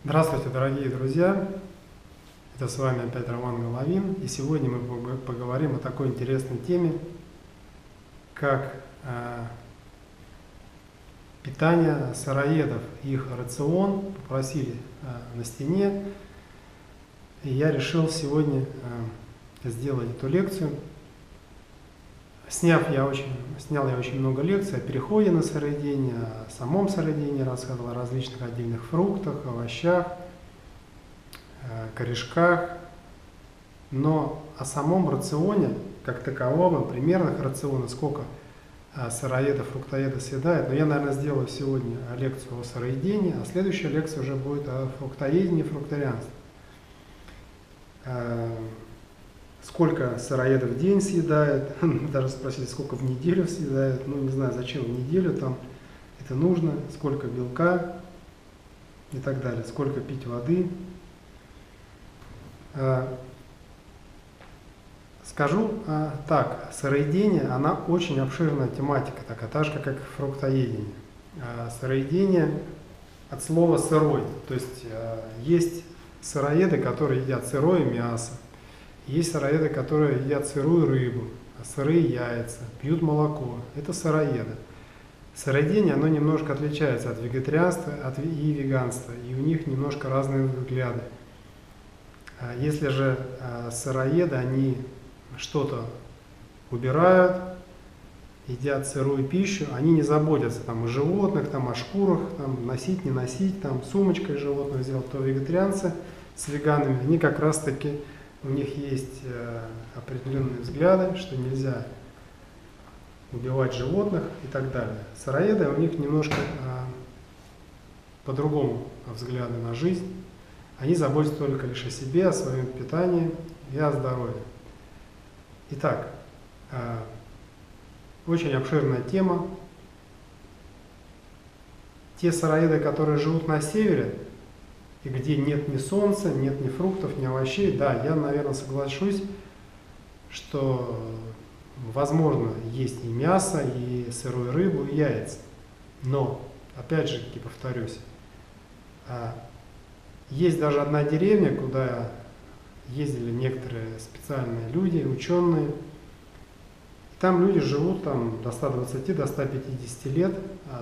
Здравствуйте, дорогие друзья! Это с вами опять Роман Головин, и сегодня мы поговорим о такой интересной теме, как питание сыроедов, их рацион. Попросили на стене, и я решил сегодня сделать эту лекцию. Снял я очень много лекций о переходе на сыроедение, о самом сыроедении, рассказывал о различных отдельных фруктах, овощах, корешках, но о самом рационе, как таковом, примерных рационах, сколько сыроеды, фруктоеды съедают. Но я, наверное, сделаю сегодня лекцию о сыроедении, а следующая лекция уже будет о фруктоедении и фрукторианстве. Сколько сыроедов в день съедают, даже спросили, сколько в неделю съедают, ну не знаю, зачем в неделю там это нужно, сколько белка и так далее, сколько пить воды. Скажу так, сыроедение, она очень обширная тематика, так же, как и фруктоедение. Сыроедение от слова сырой, то есть есть сыроеды, которые едят сырое мясо, есть сыроеды, которые едят сырую рыбу, сырые яйца, пьют молоко. Это сыроеды. Сыроедение, оно немножко отличается от вегетарианства и веганства, и у них немножко разные взгляды. Если же сыроеды, они что-то убирают, едят сырую пищу, они не заботятся там о животных, там, о шкурах, там, носить, не носить, там, сумочкой животных сделать, то вегетарианцы с веганами, они как раз таки, у них есть определенные взгляды, что нельзя убивать животных и так далее. Сыроеды, у них немножко по-другому взгляды на жизнь. Они заботятся только лишь о себе, о своем питании и о здоровье. Итак, очень обширная тема. Те сыроеды, которые живут на севере, и где нет ни солнца, нет ни фруктов, ни овощей, да, я, наверное, соглашусь, что возможно есть и мясо, и сырую рыбу, и яйца. Но, опять же, повторюсь, есть даже одна деревня, куда ездили некоторые специальные люди, ученые. И там люди живут там, до 120, до 150 лет.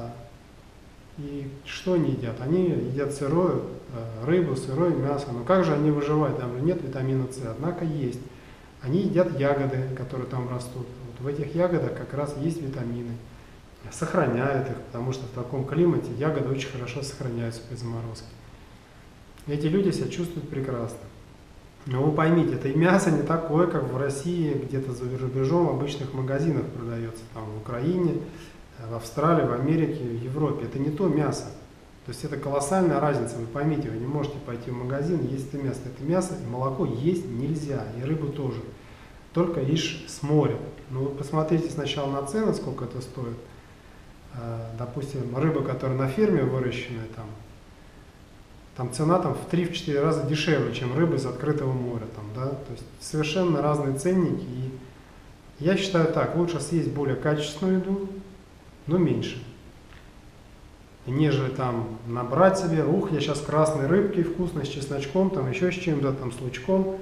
И что они едят? Они едят сырую рыбу, сырое мясо. Но как же они выживают? Там же нет витамина С, однако есть. Они едят ягоды, которые там растут. Вот в этих ягодах как раз есть витамины. Сохраняют их, потому что в таком климате ягоды очень хорошо сохраняются при заморозке. Эти люди себя чувствуют прекрасно. Но вы поймите, это и мясо не такое, как в России, где-то за рубежом в обычных магазинах продается. Там в Украине, в Австралии, в Америке, в Европе. Это не то мясо. То есть это колоссальная разница. Вы поймите, вы не можете пойти в магазин, есть это мясо. Это мясо и молоко есть нельзя, и рыбу тоже. Только лишь с моря. Но вы посмотрите сначала на цены, сколько это стоит. Допустим, рыба, которая на ферме выращенная, там цена в 3-4 раза дешевле, чем рыба из открытого моря. Да? То есть совершенно разные ценники. И я считаю так, лучше съесть более качественную еду, но меньше. Нежели там набрать себе, я сейчас красной рыбки вкусной, с чесночком, там еще с чем-то, там с лучком.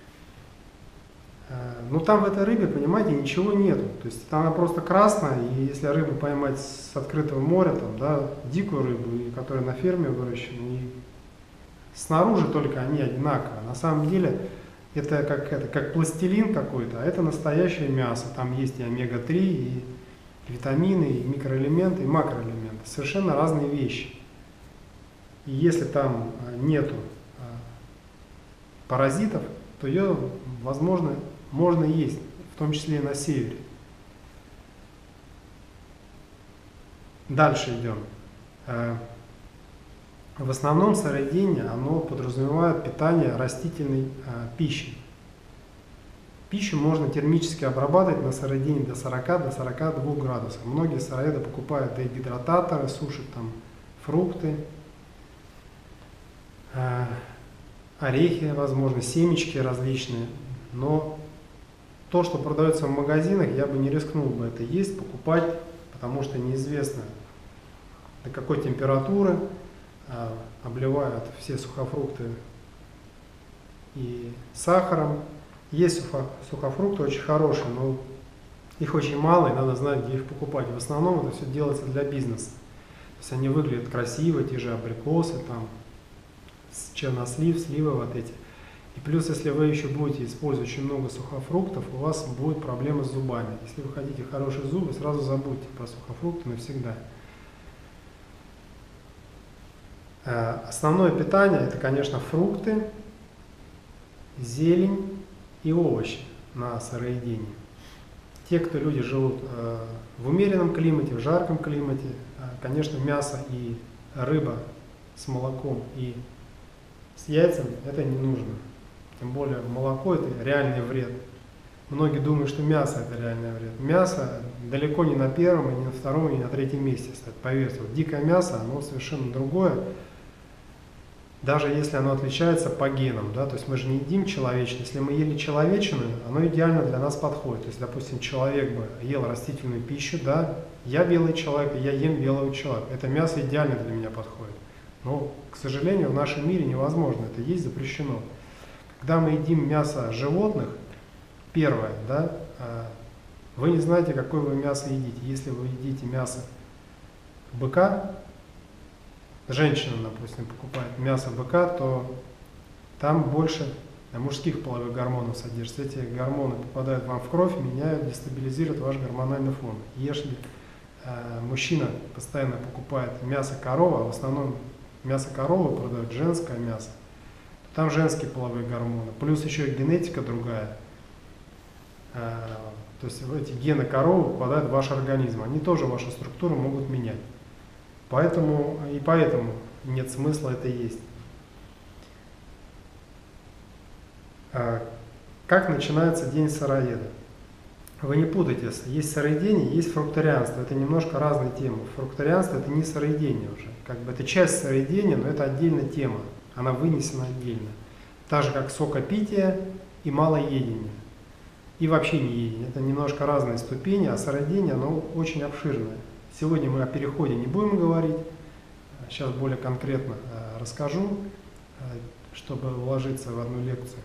Но там в этой рыбе, понимаете, ничего нету. То есть она просто красная, и если рыбу поймать с открытого моря, дикую рыбу, которая на ферме выращена, и снаружи только они одинаковые. На самом деле это как пластилин какой-то, а это настоящее мясо. Там есть и омега-3, и витамины, и микроэлементы, и макроэлементы. Совершенно разные вещи. И если там нету паразитов, то ее, возможно, можно есть, в том числе и на севере. Дальше идем. В основном сыроедение, оно подразумевает питание растительной пищей. Пищу можно термически обрабатывать на сыроедении до 40-42 градусов. Многие сыроеды покупают дегидрататоры, сушат там фрукты, орехи, возможно, семечки различные. Но то, что продается в магазинах, я бы не рискнул бы это есть, покупать, потому что неизвестно до какой температуры обливают все сухофрукты и сахаром. Есть сухофрукты очень хорошие, но их очень мало, и надо знать, где их покупать. В основном это все делается для бизнеса. То есть они выглядят красиво, те же абрикосы, там, чернослив, сливы вот эти. И плюс, если вы еще будете использовать очень много сухофруктов, у вас будет проблема с зубами. Если вы хотите хорошие зубы, сразу забудьте про сухофрукты навсегда. Основное питание – это, конечно, фрукты, зелень и овощи на сыроедении. Те, кто люди живут в умеренном климате, в жарком климате, конечно, мясо и рыба с молоком и с яйцами это не нужно. Тем более молоко – это реальный вред. Многие думают, что мясо – это реальный вред. Мясо далеко не на первом, и не на втором, и не на третьем месте стоит. Поверьте, вот дикое мясо, оно совершенно другое. Даже если оно отличается по генам, да, то есть мы же не едим человечное. Если мы ели человечную, оно идеально для нас подходит. То есть, допустим, человек бы ел растительную пищу, да, я белый человек, я ем белого человека. Это мясо идеально для меня подходит. Но, к сожалению, в нашем мире невозможно, это есть запрещено. Когда мы едим мясо животных, первое, да, вы не знаете, какое вы мясо едите. Если вы едите мясо быка, женщина, допустим, покупает мясо быка, то там больше мужских половых гормонов содержится. Эти гормоны попадают вам в кровь, меняют, дестабилизируют ваш гормональный фон. Если мужчина постоянно покупает мясо коровы, а в основном мясо коровы продают женское мясо, то там женские половые гормоны, плюс еще и генетика другая. То есть эти гены коровы попадают в ваш организм, они тоже вашу структуру могут менять. Поэтому нет смысла это есть. Как начинается день сыроеда? Вы не путайте, есть сыроедение, есть фрукторианство. Это немножко разные темы. Фрукторианство – это не сыроедение уже. Как бы это часть сыроедения, но это отдельная тема. Она вынесена отдельно. Так же, как сокопитие и малоедение. И вообще не едение. Это немножко разные ступени, а сыроедение, оно очень обширное. Сегодня мы о переходе не будем говорить. Сейчас более конкретно расскажу, чтобы уложиться в одну лекцию.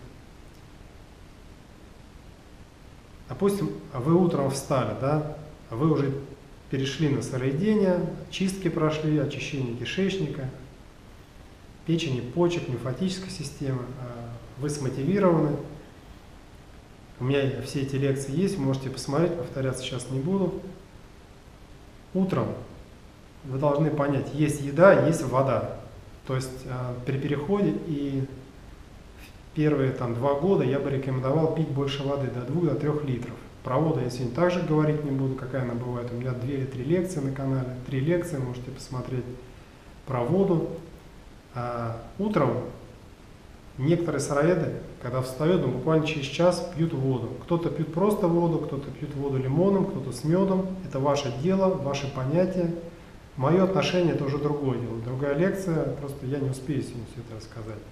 Допустим, вы утром встали, да, вы уже перешли на сыроедение, чистки прошли, очищение кишечника, печени, почек, лимфатической системы, вы смотивированы. У меня все эти лекции есть, вы можете посмотреть, повторяться сейчас не буду. Утром вы должны понять, есть еда, есть вода. То есть при переходе и первые 2 года я бы рекомендовал пить больше воды, до 2 до 3 литров. Про воду я сегодня также говорить не буду, какая она бывает. У меня 2 или 3 лекции на канале. 3 лекции, можете посмотреть про воду. Утром некоторые сыроеды, когда встают, буквально через час пьют воду. Кто-то пьет просто воду, кто-то пьет воду лимоном, кто-то с медом. Это ваше дело, ваше понятие. Мое отношение – это уже другое дело. Другая лекция, просто я не успею сегодня все это рассказать.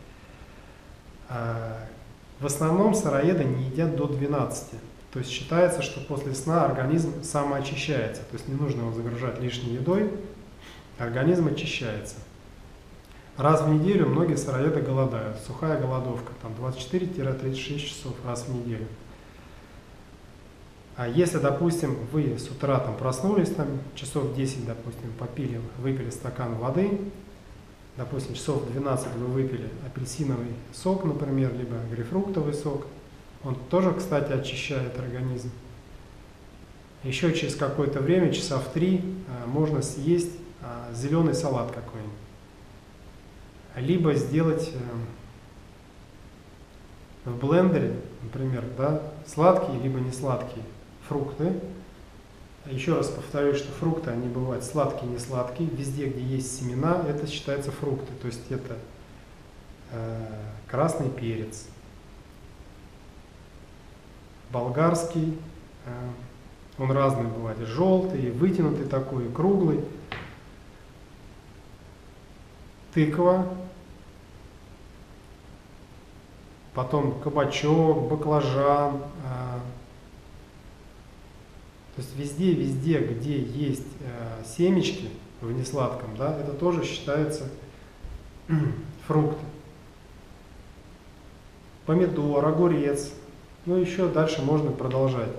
В основном сыроеды не едят до 12. То есть считается, что после сна организм самоочищается. То есть не нужно его загружать лишней едой, организм очищается. Раз в неделю многие сыроеды голодают. Сухая голодовка, там 24-36 часов раз в неделю. А если, допустим, вы с утра проснулись, часов 10, допустим, попили, выпили стакан воды, допустим, часов 12 вы выпили апельсиновый сок, например, либо грейпфруктовый сок, он тоже, кстати, очищает организм. Еще через какое-то время, часа в 3, можно съесть зеленый салат какой-нибудь. Либо сделать в блендере, например, да, сладкие, либо не сладкие фрукты. Еще раз повторюсь, что фрукты, они бывают сладкие, не сладкие. Везде, где есть семена, это считается фрукты. То есть это красный перец, болгарский, он разный бывает, желтый, вытянутый такой, круглый, тыква, потом кабачок, баклажан. То есть везде, где есть семечки в несладком, да, это тоже считается фрукты, помидор, огурец, ну еще дальше можно продолжать.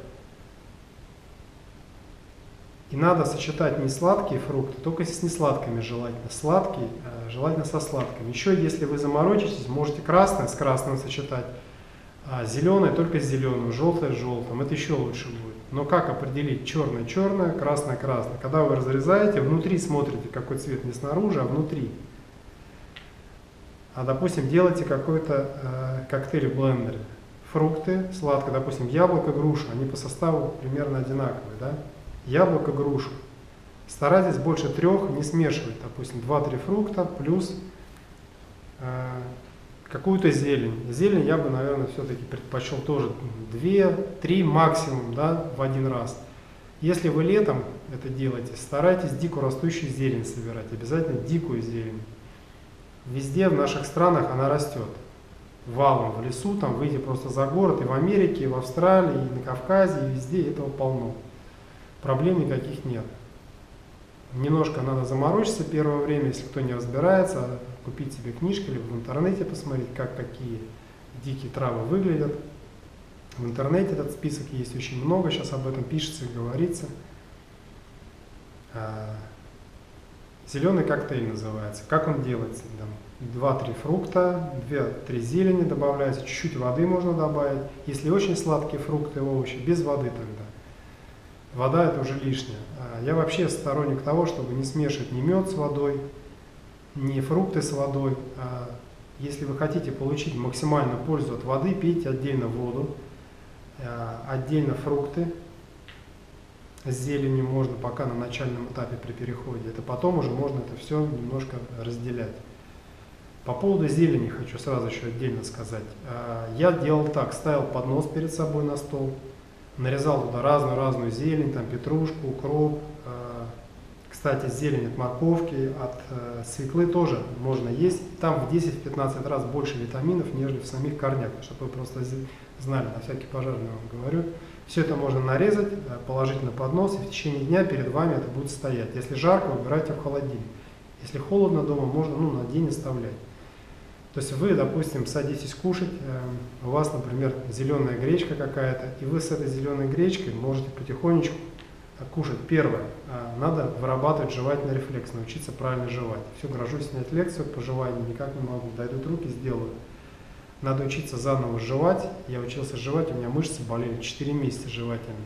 И надо сочетать не сладкие фрукты, только с несладкими желательно. Сладкие, желательно со сладкими. Еще если вы заморочитесь, можете красное с красным сочетать, а зеленое только с зеленым, желтое с желтым. Это еще лучше будет. Но как определить черное черное, красное красное? Когда вы разрезаете, внутри смотрите, какой цвет не снаружи, а внутри. А допустим, делаете какой-то коктейль в блендере. Фрукты, сладкое, допустим, яблоко, груша, они по составу примерно одинаковые, да? Яблоко, грушу. Старайтесь больше 3 не смешивать, допустим, 2-3 фрукта плюс какую-то зелень. Зелень я бы, наверное, все-таки предпочел тоже 2-3 максимум, да, в один раз. Если вы летом это делаете, старайтесь дикую растущую зелень собирать, обязательно дикую зелень. Везде в наших странах она растет. Валом в лесу, там выйти просто за город, и в Америке, и в Австралии, и на Кавказе, и везде этого полно. Проблем никаких нет. Немножко надо заморочиться первое время, если кто не разбирается, купить себе книжки, либо в интернете посмотреть, как какие дикие травы выглядят. В интернете этот список есть очень много, сейчас об этом пишется и говорится. Зеленый коктейль называется. Как он делается? 2-3 фрукта, 2-3 зелени добавляется, чуть-чуть воды можно добавить. Если очень сладкие фрукты и овощи, без воды тогда. Вода это уже лишнее. Я вообще сторонник того, чтобы не смешивать ни мед с водой, ни фрукты с водой. Если вы хотите получить максимальную пользу от воды, пейте отдельно воду, отдельно фрукты. С зеленью можно пока на начальном этапе при переходе. Это потом уже можно это все немножко разделять. По поводу зелени хочу сразу еще отдельно сказать. Я делал так, ставил поднос перед собой на стол, нарезал туда разную зелень, там петрушку, укроп. Кстати, зелень от морковки, от свеклы тоже можно есть. Там в 10-15 раз больше витаминов, нежели в самих корнях, чтобы вы просто знали, на всякий пожарный вам говорю. Все это можно нарезать, положить на поднос, и в течение дня перед вами это будет стоять. Если жарко, убирайте в холодильник. Если холодно дома, можно на день оставлять. То есть вы, допустим, садитесь кушать, у вас, например, зеленая гречка какая-то, и вы с этой зеленой гречкой можете потихонечку кушать. Первое, надо вырабатывать жевательный рефлекс, научиться правильно жевать. Все, грожусь снять лекцию по жеванию, никак не могу, дойдут руки, сделаю. Надо учиться заново жевать. Я учился жевать, у меня мышцы болели 4 месяца жевательные.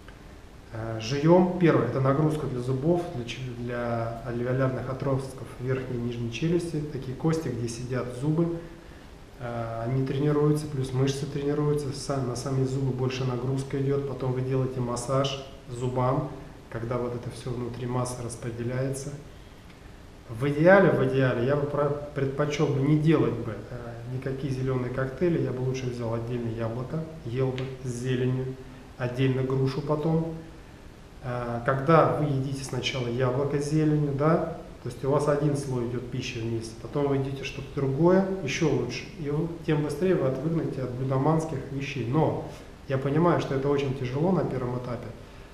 Жуем. Первое, это нагрузка для зубов, для альвеолярных отростков верхней и нижней челюсти. Такие кости, где сидят зубы, они тренируются, плюс мышцы тренируются. На сами зубы больше нагрузка идет. Потом вы делаете массаж зубам, когда вот это все внутри массы распределяется. В идеале я бы предпочел бы не делать бы никакие зеленые коктейли. Я бы лучше взял отдельно яблоко, ел бы с зеленью, отдельно грушу потом. Когда вы едите сначала яблоко с зеленью, да, то есть у вас один слой идет пищи вместе, потом вы едите что-то другое, еще лучше, и тем быстрее вы отвыкнете от глютаманских вещей. Но я понимаю, что это очень тяжело на первом этапе.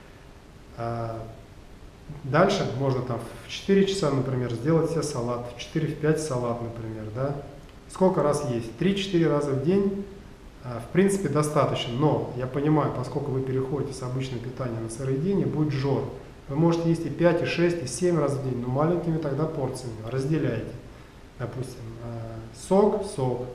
Дальше можно там в 4 часа, например, сделать себе салат, в 4-5 салат, например, да. Сколько раз есть? 3-4 раза в день. В принципе, достаточно, но я понимаю, поскольку вы переходите с обычного питания на сыроедение, будет жор. Вы можете есть и 5, и 6, и 7 раз в день, но маленькими тогда порциями. Разделяйте. Допустим, сок,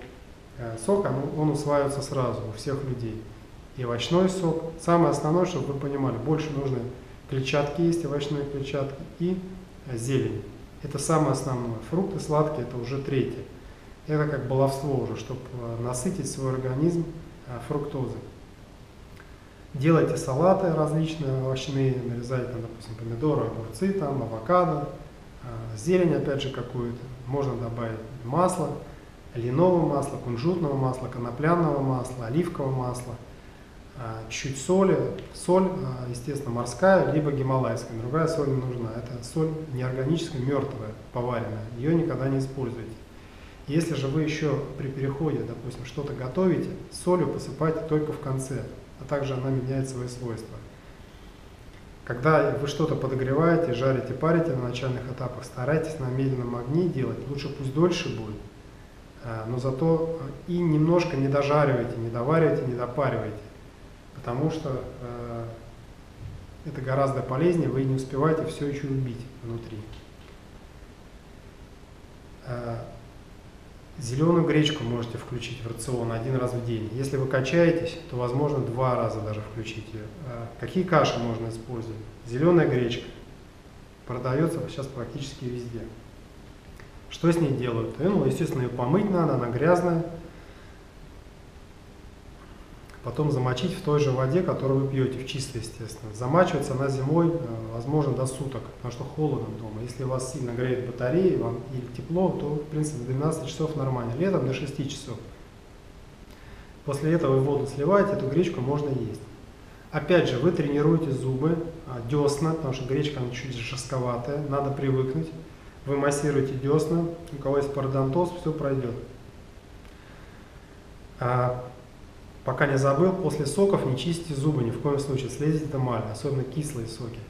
он усваивается сразу у всех людей. И овощной сок. Самое основное, чтобы вы понимали, больше нужно клетчатки есть, овощной клетчатки, и зелень. Это самое основное. Фрукты сладкие, это уже третье. Это как баловство уже, чтобы насытить свой организм фруктозой. Делайте салаты различные, овощные, нарезайте, там, допустим, помидоры, огурцы, там, авокадо, зелень опять же какую-то. Можно добавить масло, льняного масла, кунжутного масла, конопляного масла, оливкового масла, чуть соли. Соль, естественно, морская, либо гималайская. Другая соль не нужна. Это соль неорганическая, мертвая, поваренная. Ее никогда не используйте. Если же вы еще при переходе, допустим, что-то готовите, солью посыпайте только в конце, а также она меняет свои свойства. Когда вы что-то подогреваете, жарите, парите на начальных этапах, старайтесь на медленном огне делать. Лучше пусть дольше будет, но зато и немножко не дожаривайте, не доваривайте, не допаривайте. Потому что это гораздо полезнее, вы не успеваете все еще убить внутри. Зеленую гречку можете включить в рацион 1 раз в день. Если вы качаетесь, то возможно 2 раза даже включить ее. Какие каши можно использовать? Зеленая гречка продается сейчас практически везде. Что с ней делают? Ну, естественно, ее помыть надо, она грязная. Потом замочить в той же воде, которую вы пьете, в чистой, естественно. Замачивается она зимой, возможно, до суток, потому что холодно дома. Если у вас сильно греет батарея вам, или тепло, то, в принципе, до 12 часов нормально. Летом до 6 часов. После этого вы воду сливаете, эту гречку можно есть. Опять же, вы тренируете зубы, десна, потому что гречка она чуть жестковатая, надо привыкнуть. Вы массируете десна, у кого есть пародонтоз, все пройдет. Пока не забыл, после соков не чистите зубы ни в коем случае, слезите эмаль, особенно кислые соки.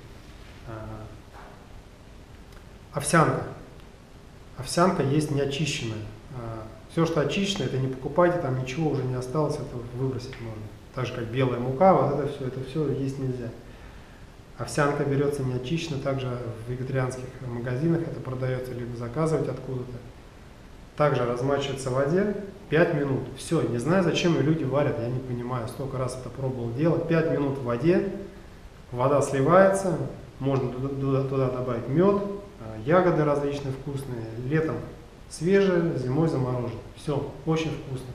Овсянка. Овсянка есть неочищенная. Все, что очищено, это не покупайте, там ничего уже не осталось, это выбросить можно. Так же, как белая мука, вот это все есть нельзя. Овсянка берется неочищенно, также в вегетарианских магазинах это продается, либо заказывать откуда-то. Также размачивается в воде 5 минут. Все, не знаю, зачем ее люди варят, я не понимаю. Столько раз это пробовал делать. 5 минут в воде, вода сливается, можно туда добавить мед, ягоды различные вкусные. Летом свежие, зимой замороженные. Все, очень вкусно.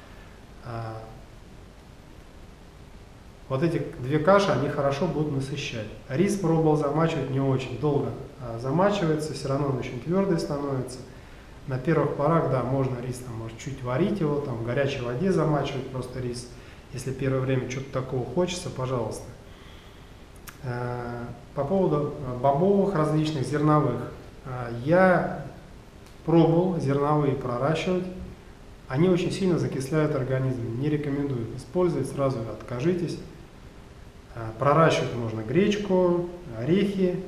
Вот эти 2 каши, они хорошо будут насыщать. Рис пробовал замачивать не очень долго. Замачивается, все равно он очень твердый становится. На первых порах, да, можно рис, там, может, чуть варить его, там, в горячей воде замачивать просто рис. Если первое время что-то такого хочется, пожалуйста. По поводу бобовых различных, зерновых. Я пробовал зерновые проращивать. Они очень сильно закисляют организм. Не рекомендую их использовать, сразу откажитесь. Проращивать можно гречку, орехи.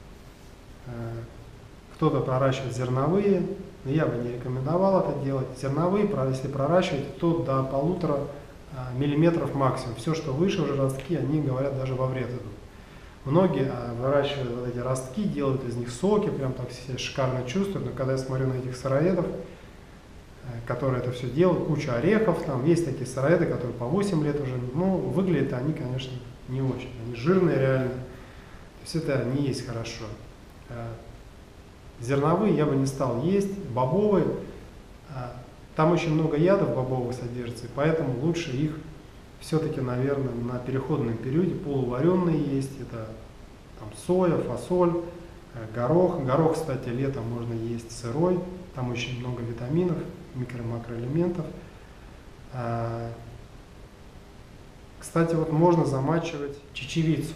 Кто-то проращивает зерновые. Но я бы не рекомендовал это делать. Зерновые, если проращивать, то до 1,5 миллиметров максимум. Все, что выше уже ростки, они, говорят, даже во вред идут. Многие выращивают вот эти ростки, делают из них соки, прям так все шикарно чувствуют. Но когда я смотрю на этих сыроедов, которые это все делают, куча орехов, там есть такие сыроеды, которые по 8 лет уже, ну, выглядят они, конечно, не очень. Они жирные реально. То есть это не есть хорошо. Зерновые я бы не стал есть, бобовые, там очень много ядов бобовых содержится, поэтому лучше их все-таки, наверное, на переходном периоде полувареные есть, это там, соя, фасоль, горох. Горох, кстати, летом можно есть сырой, там очень много витаминов, микро-макроэлементов. Кстати, вот можно замачивать чечевицу.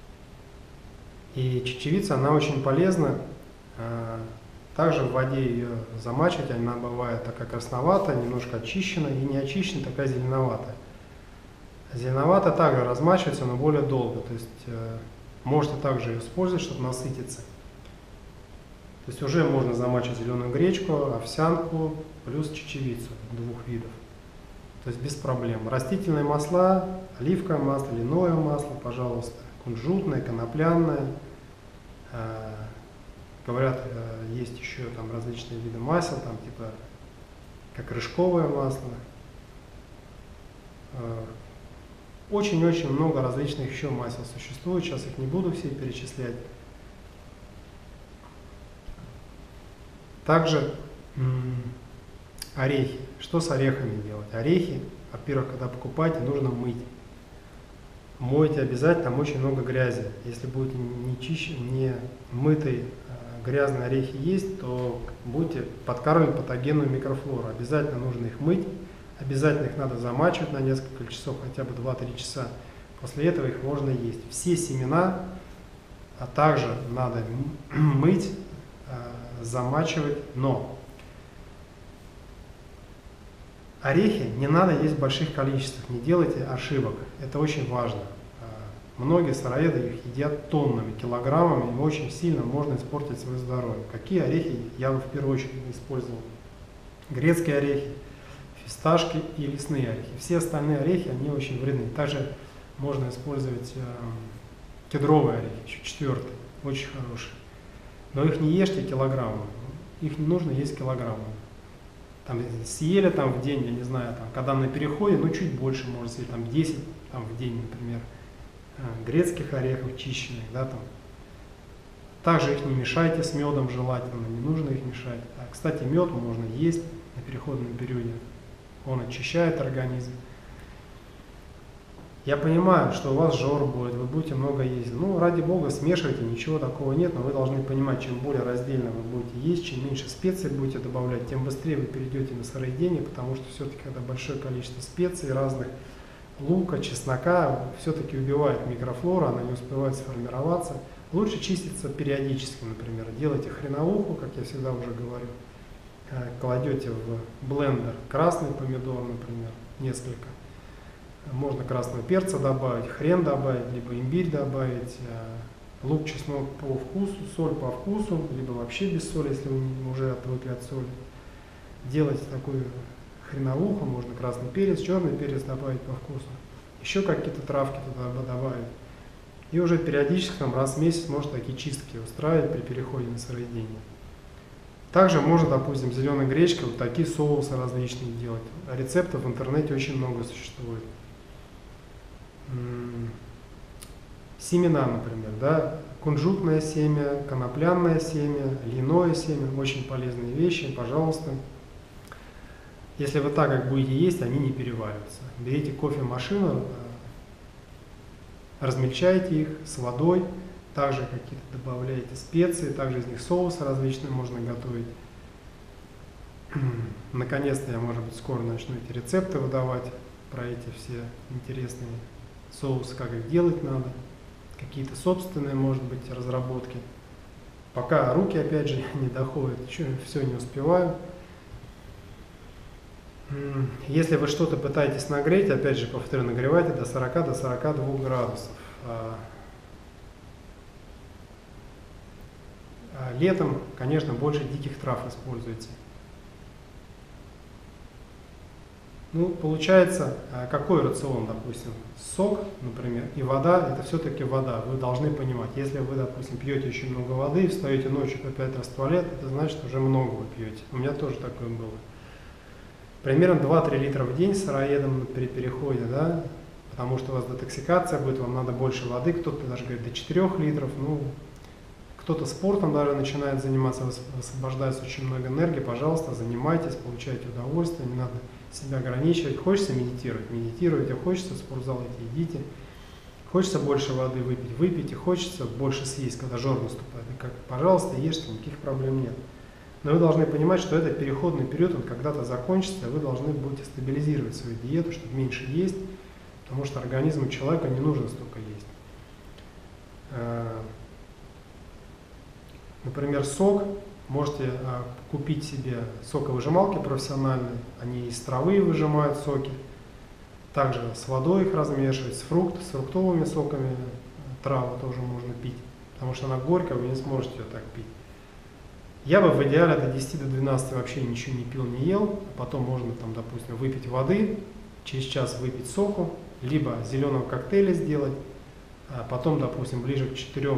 И чечевица, она очень полезна. Также в воде ее замачивать, она бывает такая красноватая, немножко очищена, и не очищена, такая зеленоватая. Зеленоватая также размачивается, но более долго, то есть можете также ее использовать, чтобы насытиться. То есть уже можно замачивать зеленую гречку, овсянку, плюс чечевицу 2 видов. То есть без проблем. Растительные масла, оливковое масло, льняное масло, пожалуйста, кунжутное, конопляное. Говорят, есть еще там различные виды масел, там типа как рыжковое масло. Очень-очень много различных еще масел существует, сейчас их не буду все перечислять. Также орехи. Что с орехами делать? Орехи, во-первых, когда покупаете, нужно мыть. Мойте обязательно, там очень много грязи. Если будете не мытые грязные орехи есть, то будете подкармливать патогенную микрофлору. Обязательно нужно их мыть, обязательно их надо замачивать на несколько часов, хотя бы 2-3 часа. После этого их можно есть. Все семена, а также надо мыть, замачивать, но орехи не надо есть в больших количествах, не делайте ошибок, это очень важно. Многие сыроеды их едят тоннами, килограммами, и очень сильно можно испортить свое здоровье. Какие орехи я бы в первую очередь использовал? Грецкие орехи, фисташки и лесные орехи. Все остальные орехи, они очень вредны. Также можно использовать кедровые орехи, еще четвертый, очень хороший. Но их не ешьте килограммами, их не нужно есть килограммами. Там съели там в день, я не знаю, там, когда на переходе, ну чуть больше можно съесть, там 10 там, в день, например, грецких орехов чищенных, да, там. Также их не мешайте с медом желательно, не нужно их мешать. Кстати, мед можно есть на переходном периоде, он очищает организм. Я понимаю, что у вас жор будет, вы будете много есть. Ну, ради бога, смешивайте, ничего такого нет, но вы должны понимать, чем более раздельно вы будете есть, чем меньше специй будете добавлять, тем быстрее вы перейдете на сыроедение, потому что все-таки когда большое количество специй разных, лука, чеснока, все-таки убивает микрофлору, она не успевает сформироваться. Лучше чиститься периодически, например. Делайте хреновуху, как я всегда уже говорю. Кладете в блендер красный помидор, например, несколько. Можно красного перца добавить, хрен добавить, либо имбирь добавить, лук, чеснок по вкусу, соль по вкусу, либо вообще без соли, если вы уже отвыкли от соли. Делайте такую хреновуху, можно красный перец, черный перец добавить по вкусу. Еще какие-то травки туда добавить. И уже периодически, там, раз в месяц, можно такие чистки устраивать при переходе на сыроедение. Также можно, допустим, зеленой гречкой вот такие соусы различные делать. Рецептов в интернете очень много существует. Семена, например, да, кунжутное семя, конопляное семя, льняное семя, очень полезные вещи, пожалуйста. Если вы так как будете есть, они не перевариваются. Берите кофемашину, размельчайте их с водой, также какие-то добавляете специи, также из них соусы различные можно готовить. Наконец-то я, может быть, скоро начну эти рецепты выдавать про эти все интересные соусы, как их делать надо, какие-то собственные, может быть, разработки. Пока руки, опять же, не доходят, еще все не успеваю. Если вы что-то пытаетесь нагреть, опять же, повторю, нагревайте до 40-42 градусов. Летом, конечно, больше диких трав используйте. Ну, получается, какой рацион, допустим, сок, например, и вода, это все-таки вода. Вы должны понимать, если вы, допустим, пьете очень много воды и встаете ночью по 5 раз в туалет, это значит, уже много вы пьете. У меня тоже такое было. Примерно 2-3 литра в день сыроедом при переходе, да, потому что у вас детоксикация будет, вам надо больше воды, кто-то даже говорит до 4 литров, ну, кто-то спортом даже начинает заниматься, освобождается очень много энергии, пожалуйста, занимайтесь, получайте удовольствие, не надо себя ограничивать. Хочется медитировать, медитируйте, хочется в спортзал идти, идите, хочется больше воды выпить, выпейте, хочется больше съесть, когда жор наступает, и как, пожалуйста, ешьте, никаких проблем нет. Но вы должны понимать, что это переходный период, он когда-то закончится, и вы должны будете стабилизировать свою диету, чтобы меньше есть, потому что организму человека не нужно столько есть. Например, сок, можете купить себе соковыжималки профессиональные, они из травы выжимают соки, также с водой их размешивать, с фруктовыми соками траву тоже можно пить, потому что она горькая, вы не сможете ее так пить. Я бы в идеале до 10 до 12 вообще ничего не пил, не ел, а потом можно, там, допустим, выпить воды, через час выпить соку, либо зеленого коктейля сделать, а потом, допустим, ближе к 4,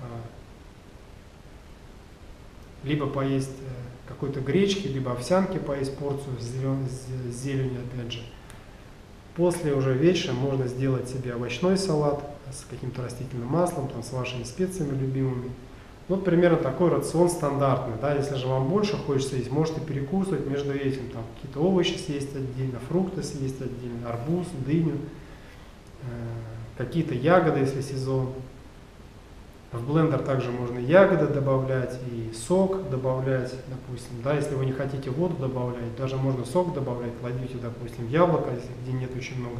либо поесть какой-то гречки, либо овсянки, поесть порцию с зеленью, опять же. После уже вечером можно сделать себе овощной салат с каким-то растительным маслом, там, с вашими специями любимыми. Вот примерно такой рацион стандартный. Да? Если же вам больше хочется есть, можете перекусывать между этим. Там какие-то овощи съесть отдельно, фрукты съесть отдельно, арбуз, дыню, какие-то ягоды, если сезон. В блендер также можно ягоды добавлять и сок добавлять, допустим. Да? Если вы не хотите воду добавлять, даже можно сок добавлять, кладите, допустим, яблоко, если где нет очень много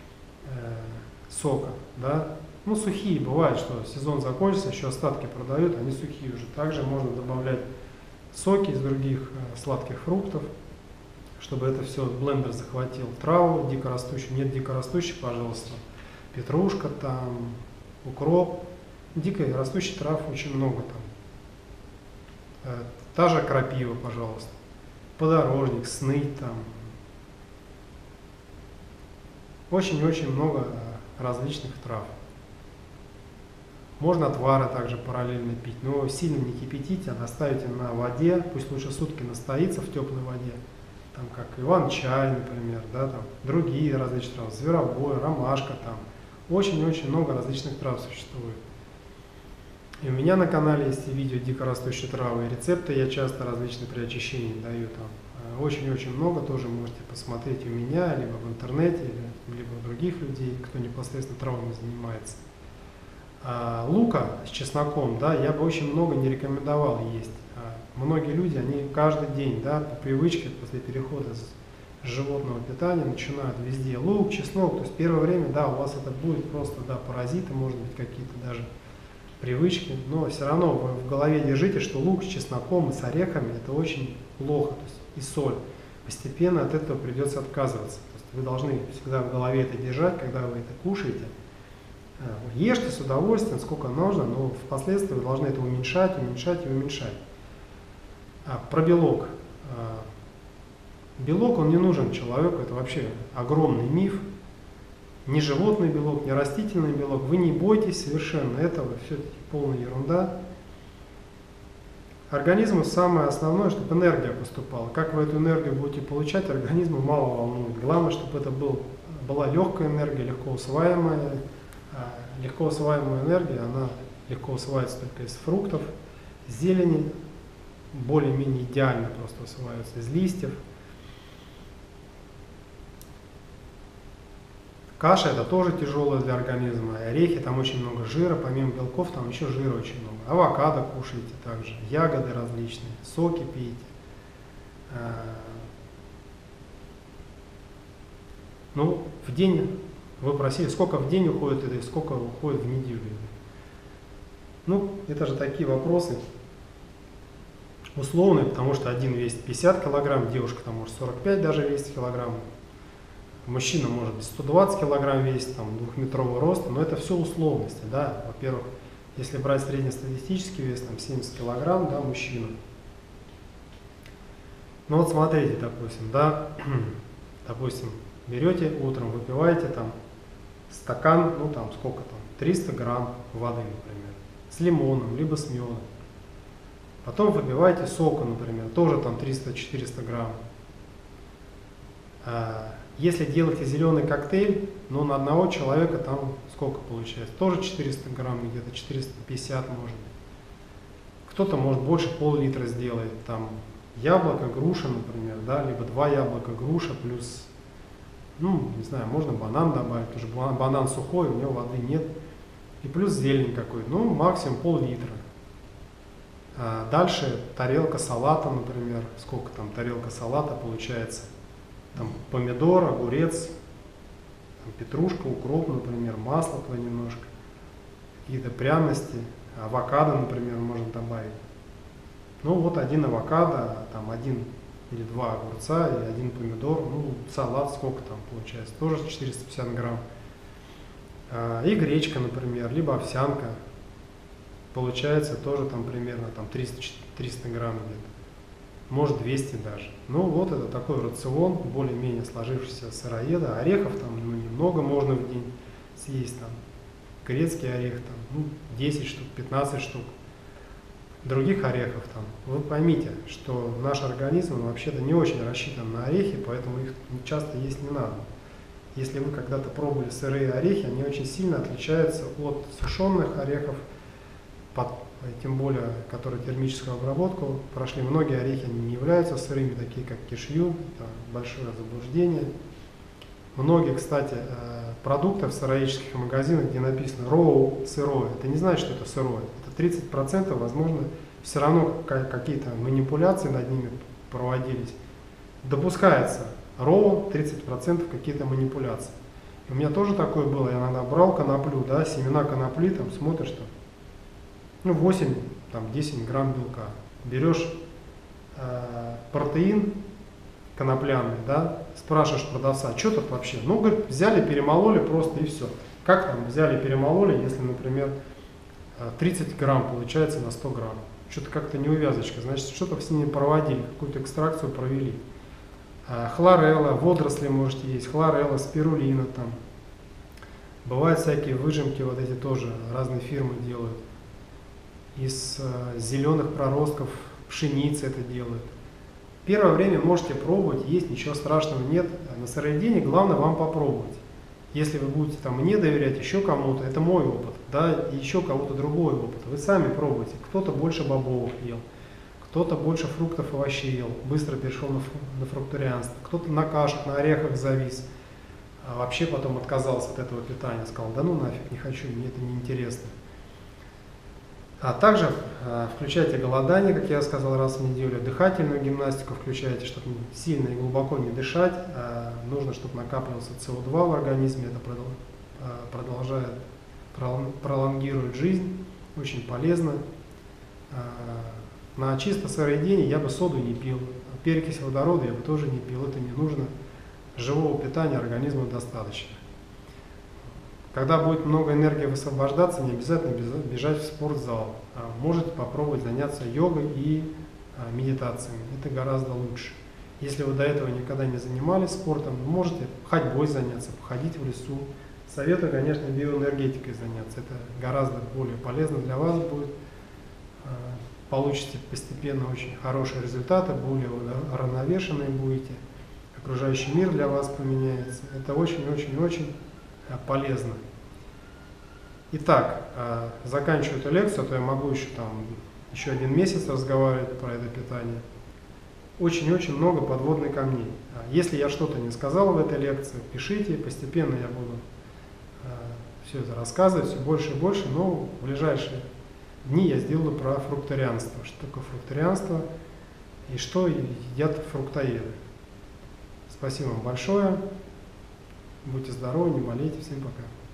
сока. Да? Ну, сухие, бывает, что сезон закончится, еще остатки продают, они сухие уже. Также можно добавлять соки из других сладких фруктов, чтобы это все блендер захватил. Траву дикорастущую, нет дикорастущей, пожалуйста. Петрушка там, укроп, дикой растущей трав очень много там. Та же крапива, пожалуйста, подорожник, сныть там. Очень-очень много различных трав. Можно отвары также параллельно пить, но сильно не кипятите, а оставите на воде, пусть лучше сутки настоится в теплой воде, там как иван-чай, например, да, там другие различные травы, зверобой, ромашка там. Очень-очень много различных трав существует. И у меня на канале есть видео дикорастущие травы и рецепты, я часто различные при очищении даю там. Очень-очень много тоже можете посмотреть у меня, либо в интернете, либо у других людей, кто непосредственно травами занимается. Лука с чесноком, да, я бы очень много не рекомендовал есть. Многие люди, они каждый день, да, по привычке после перехода с животного питания начинают везде лук, чеснок. То есть первое время, да, у вас это будет просто, да, паразиты, может быть, какие-то даже привычки, но все равно вы в голове держите, что лук с чесноком и с орехами это очень плохо, то есть и соль. Постепенно от этого придется отказываться. То есть вы должны всегда в голове это держать, когда вы это кушаете. Ешьте с удовольствием, сколько нужно, но впоследствии вы должны это уменьшать, уменьшать и уменьшать. Про белок. Белок, он не нужен человеку, это вообще огромный миф. Ни животный белок, ни растительный белок. Вы не бойтесь совершенно этого, все-таки полная ерунда. Организму самое основное, чтобы энергия поступала. Как вы эту энергию будете получать, организму мало волнует. Главное, чтобы это была легкая энергия, легко усваиваемая. Легко усваиваемая энергия, она легко усваивается только из фруктов, зелени, более-менее идеально просто усваивается из листьев. Каша это тоже тяжелая для организма, орехи, там очень много жира, помимо белков там еще жира очень много. Авокадо кушайте также, ягоды различные, соки пейте. Ну, в день, вы просили, сколько в день уходит и сколько уходит в неделю. Ну, это же такие вопросы условные, потому что один весит 50 килограмм, девушка там может 45 даже весит килограмм. Мужчина может быть 120 килограмм весит, там, 2-метрового роста, но это все условности, да. Во-первых, если брать среднестатистический вес, там, 70 килограмм, да, мужчина. Ну вот смотрите, допустим, да, допустим, берете утром, выпиваете там стакан, ну там сколько там, 300 грамм воды, например, с лимоном, либо с медом. Потом выпиваете сока, например, тоже там 300-400 грамм. Если делаете зеленый коктейль, ну на одного человека там сколько получается? Тоже 400 грамм, где-то 450 может быть. Кто-то может больше пол-литра сделает, там яблоко, груша, например, да, либо 2 яблока, груша плюс, ну не знаю, можно банан добавить, потому что банан сухой, у него воды нет. И плюс зелень какой-то, ну максимум пол-литра. Дальше тарелка салата, например, сколько там тарелка салата получается? Там помидор, огурец, там, петрушка, укроп, например, масло туда немножко, какие-то пряности, авокадо, например, можно добавить. Ну вот один авокадо, там 1 или 2 огурца и 1 помидор, ну салат сколько там получается, тоже 450 грамм. И гречка, например, либо овсянка, получается тоже там примерно там 300 грамм где-то. Может 200 даже. Ну вот это такой рацион, более-менее сложившийся сыроеда. Орехов там ну, немного можно в день съесть. Там. Грецкий орех там, ну, 10 штук, 15 штук. Других орехов там. Вы поймите, что наш организм вообще-то не очень рассчитан на орехи, поэтому их часто есть не надо. Если вы когда-то пробовали сырые орехи, они очень сильно отличаются от сушеных орехов, тем более, которые термическую обработку прошли. Многие орехи они не являются сырыми, такие как кешью, это большое заблуждение. Многие, кстати, продукты в сыроедческих магазинах, где написано raw, сырое, это не значит, что это сырое. Это 30%, возможно, все равно какие-то манипуляции над ними проводились. Допускается raw 30% какие-то манипуляции. И у меня тоже такое было, я иногда брал коноплю, да, семена конопли, там смотришь, что ну, 8-10 грамм белка. Берешь протеин конопляный, да, спрашиваешь продавца, что тут вообще? Ну, говорит, взяли, перемололи просто и все. Как там взяли, перемололи, если, например, 30 грамм получается на 100 грамм. Что-то как-то неувязочка, значит, что-то с ними проводили, какую-то экстракцию провели. Хлорелла, водоросли можете есть, хлорелла, спирулина там. Бывают всякие выжимки, вот эти тоже разные фирмы делают. Из зеленых проростков пшеницы это делают. Первое время можете пробовать, есть, ничего страшного нет. На сыроедении главное вам попробовать. Если вы будете там мне доверять, еще кому-то, это мой опыт, да, и еще кого-то другой опыт. Вы сами пробуйте. Кто-то больше бобовых ел, кто-то больше фруктов и овощей ел, быстро перешел на фрукторианство, кто-то на кашах, на орехах завис, а вообще потом отказался от этого питания, сказал, да ну нафиг, не хочу, мне это неинтересно. А также включайте голодание, как я сказал, раз в неделю, дыхательную гимнастику включайте, чтобы сильно и глубоко не дышать. Нужно, чтобы накапливался СО2 в организме, это продолжает, пролонгирует жизнь, очень полезно. На чисто сыроедении я бы соду не пил, перекись водорода я бы тоже не пил, это не нужно. Живого питания организма достаточно. Когда будет много энергии высвобождаться, не обязательно бежать в спортзал. Можете попробовать заняться йогой и медитациями. Это гораздо лучше. Если вы до этого никогда не занимались спортом, можете ходьбой заняться, походить в лесу. Советую, конечно, биоэнергетикой заняться. Это гораздо более полезно для вас будет. Получите постепенно очень хорошие результаты, более уравновешенные будете. Окружающий мир для вас поменяется. Это очень-очень-очень полезно. Итак, заканчиваю эту лекцию, а то я могу еще 1 месяц разговаривать про это питание. Очень-очень много подводных камней. Если я что-то не сказал в этой лекции, пишите, постепенно я буду все это рассказывать, все больше и больше, но в ближайшие дни я сделаю про фрукторианство. Что такое фрукторианство и что едят фруктоеды. Спасибо вам большое. Будьте здоровы, не болейте. Всем пока.